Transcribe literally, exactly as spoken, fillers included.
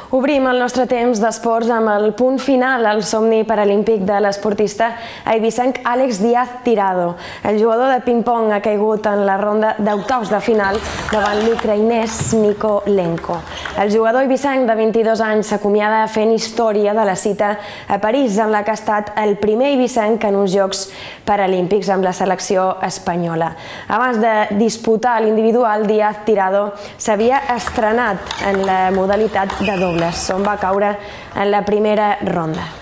Obrim el nostre temps d'esports amb el punt final al somni paralímpic de l'esportista eivissenc Àlex Díaz Tirado. El jugador de ping-pong ha caigut en la ronda d'octaus de final davant l'ucraïnès Nico Lenko. El jugador eivissenc de vint-i-dos anys s'acomiada fent història de la cita a París, en la que ha estat el primer eivissenc en uns Jocs Paralímpics amb la selecció espanyola. Abans de disputar l'individual, Díaz Tirado s'havia estrenat en la modalitat de dobles, on va caure en la primera ronda.